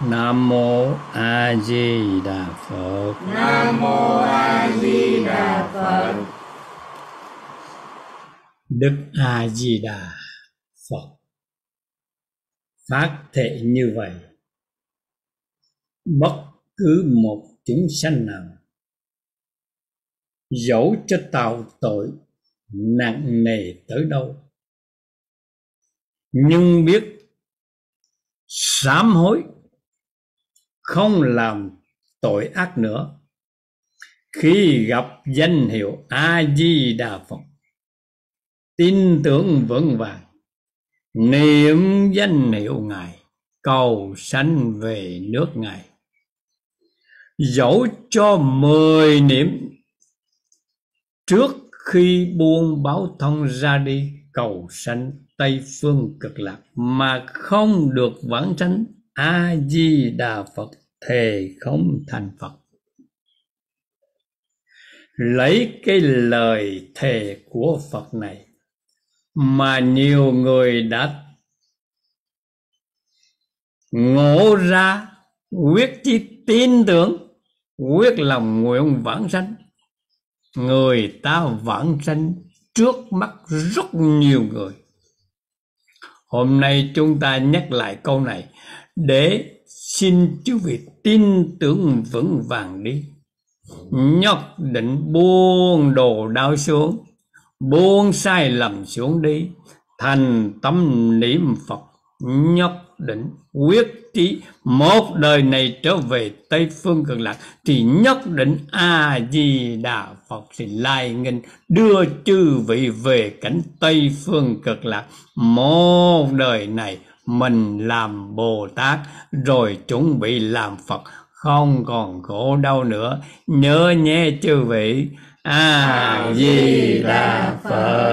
Nam mô A Di Đà Phật. Nam mô A Di Đà Phật. Đức A Di Đà Phật phát thệ như vậy: bất cứ một chúng sanh nào dẫu cho tạo tội nặng nề tới đâu, nhưng biết sám hối, không làm tội ác nữa, khi gặp danh hiệu A Di Đà Phật, tin tưởng vững vàng, niệm danh hiệu Ngài, cầu sanh về nước Ngài, dẫu cho 10 niệm trước khi buông báo thông ra đi cầu sanh Tây Phương Cực Lạc mà không được vãng sanh A Di Đà Phật, thề không thành Phật. Lấy cái lời thề của Phật này mà nhiều người đã ngộ ra, quyết chí tin tưởng, quyết lòng nguyện vãng sanh. Người ta vãng sanh trước mắt rất nhiều người. Hôm nay chúng ta nhắc lại câu này để xin chư vị tin tưởng vững vàng đi. Nhất định buông đồ đau xuống, buông sai lầm xuống đi, thành tâm niệm Phật, nhất định quyết chí một đời này trở về Tây Phương Cực Lạc thì nhất định A Di Đà Phật thì lai nghênh đưa chư vị về cảnh Tây Phương Cực Lạc. Một đời này mình làm Bồ Tát rồi chuẩn bị làm Phật, không còn khổ đau nữa. Nhớ nhé chư vị. A Di Đà Phật.